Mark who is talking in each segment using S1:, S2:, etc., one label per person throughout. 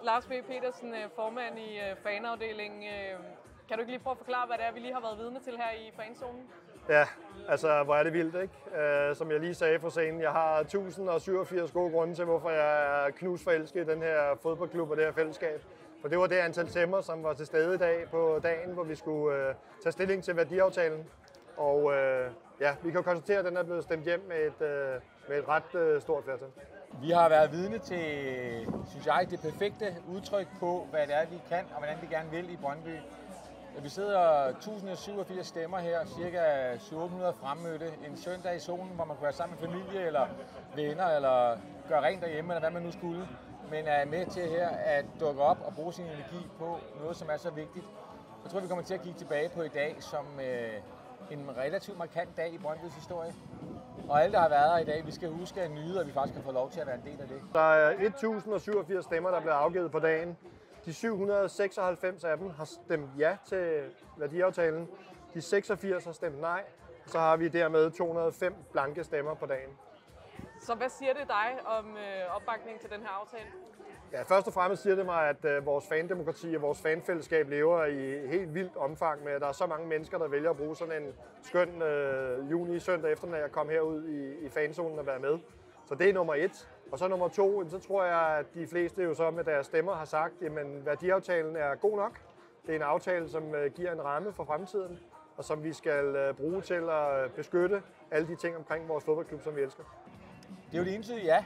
S1: Lars V. Petersen, formand i fanafdelingen. Kan du ikke lige prøve at forklare, hvad det er, vi lige har været vidne til her i fanzonen?
S2: Ja, altså hvor er det vildt, ikke? Som jeg lige sagde på scenen, jeg har 1087 gode grunde til, hvorfor jeg er knusforelsket i den her fodboldklub og det her fællesskab. For det var det antal stemmer, som var til stede i dag på dagen, hvor vi skulle tage stilling til værdiaftalen. Og ja, vi kan konstatere, at den er blevet stemt hjem med et ret stort flertal.
S3: Vi har været vidne til, synes jeg, det perfekte udtryk på, hvad det er, vi kan og hvordan vi gerne vil i Brøndby. Vi sidder 1087 stemmer her, cirka 700 fremmødte en søndag i zonen, hvor man kan være sammen med familie eller venner eller gøre rent derhjemme, eller hvad man nu skulle. Men er med til her at dukke op og bruge sin energi på noget, som er så vigtigt. Jeg tror, vi kommer til at kigge tilbage på i dag som en relativt markant dag i Brøndbys historie. Og alle, der har været her i dag, vi skal huske at nyde, at vi faktisk kan få lov til at være en del af det.
S2: Der er 1087 stemmer, der bliver afgivet på dagen. De 796 af dem har stemt ja til værdiaftalen. De 86 har stemt nej. Så har vi dermed 205 blanke stemmer på dagen.
S1: Så hvad siger det dig om opbakningen til den her aftale?
S2: Ja, først og fremmest siger det mig, at vores fandemokrati og vores fanfællesskab lever i helt vildt omfang med, at der er så mange mennesker, der vælger at bruge sådan en skøn juni søndag eftermiddag at komme herud i fanzonen og være med. Så det er nummer 1. Og så nummer 2, så tror jeg, at de fleste jo så med deres stemmer har sagt, at værdiaftalen er god nok. Det er en aftale, som giver en ramme for fremtiden, og som vi skal bruge til at beskytte alle de ting omkring vores fodboldklub, som vi elsker.
S3: Det er jo det entydige ja.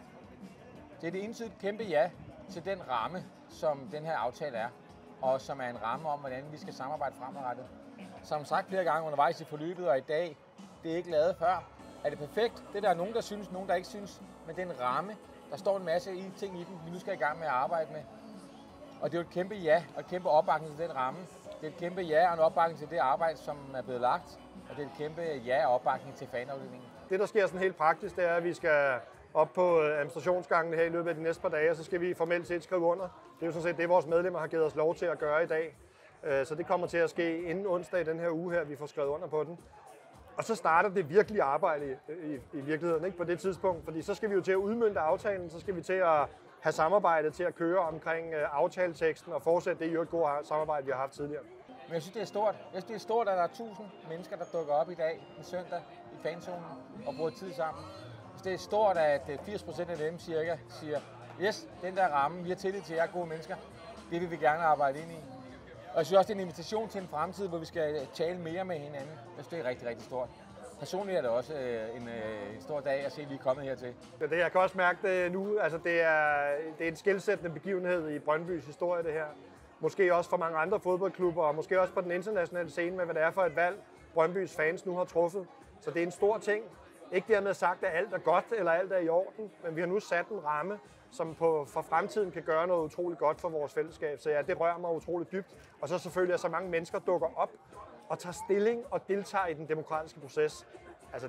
S3: Det er det entydige kæmpe ja til den ramme, som den her aftale er, og som er en ramme om, hvordan vi skal samarbejde fremadrettet. Som sagt flere gange undervejs i forløbet og i dag, det er ikke lavet før. Er det perfekt? Det der er nogen, der synes, nogen, der ikke synes, men den ramme, der står en masse ting i den, vi nu skal i gang med at arbejde med. Og det er jo et kæmpe ja og et kæmpe opbakning til den ramme. Det er et kæmpe ja og en opbakning til det arbejde, som er blevet lagt, og det er et kæmpe ja og opbakning til fanafdelingen.
S2: Det, der sker sådan helt praktisk, det er, at vi skal op på administrationsgangen her i løbet af de næste par dage, og så skal vi formelt set skrive under. Det er jo sådan set det, vores medlemmer har givet os lov til at gøre i dag. Så det kommer til at ske inden onsdag i den her uge her, vi får skrevet under på den. Og så starter det virkelige arbejde i virkeligheden, ikke, på det tidspunkt, fordi så skal vi jo til at udmønte aftalen, så skal vi til at have samarbejdet til at køre omkring aftaleteksten og fortsætte det i øvrigt gode samarbejde, vi har haft tidligere.
S3: Men jeg synes, det er stort. Jeg synes, det er stort, at der er 1000 mennesker, der dukker op i dag, en søndag, i fanzonen og bruger tid sammen. Det er stort, at 80% af dem cirka siger, yes, den der ramme, vi har tillid til jer gode mennesker, det vil vi gerne arbejde ind i. Og jeg synes også, det er en invitation til en fremtid, hvor vi skal tale mere med hinanden. Jeg synes, det er rigtig, rigtig stort. Personligt er det også en stor dag at se, at vi er kommet hertil.
S2: Det, jeg kan også mærke det nu, altså det er en skelsættende begivenhed i Brøndbys historie, det her. Måske også for mange andre fodboldklubber, og måske også på den internationale scene med, hvad det er for et valg, Brøndbys fans nu har truffet. Så det er en stor ting. Ikke dermed sagt, at alt er godt eller alt er i orden, men vi har nu sat en ramme, som for fremtiden kan gøre noget utroligt godt for vores fællesskab. Så ja, det rører mig utroligt dybt. Og så selvfølgelig, at så mange mennesker dukker op og tager stilling og deltager i den demokratiske proces. Altså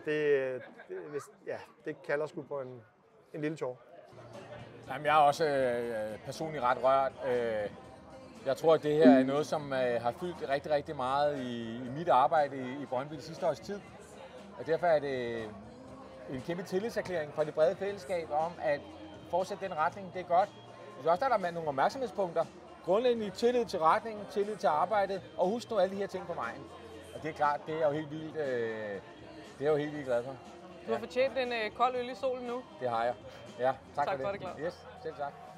S2: det kalder sgu på en lille tår.
S3: Jamen, jeg er også personligt ret rørt. Jeg tror, at det her er noget, som har fyldt rigtig, rigtig meget i mit arbejde i Brøndby de sidste års tid. Og derfor er det en kæmpe tillidserklæring fra det brede fællesskab om at fortsætte den retning. Det er godt. Jeg synes også, der er nogle opmærksomhedspunkter. Grundlæggende tillid til retningen, tillid til arbejdet, og husk nu alle de her ting på vejen. Og det er klart, det er jo helt vildt, det er jo helt vildt glad for.
S1: Du har fortjent en kold øl i solen nu.
S3: Det har jeg. Ja, tak for det.
S1: Tak for det, Claus.
S3: Yes, selv tak.